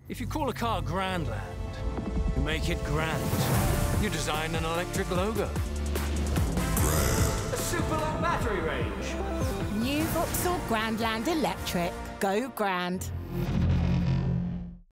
If you call a car Grandland, you make it grand. You design an electric logo. A super long battery range. New Vauxhall Grandland Electric. Go grand.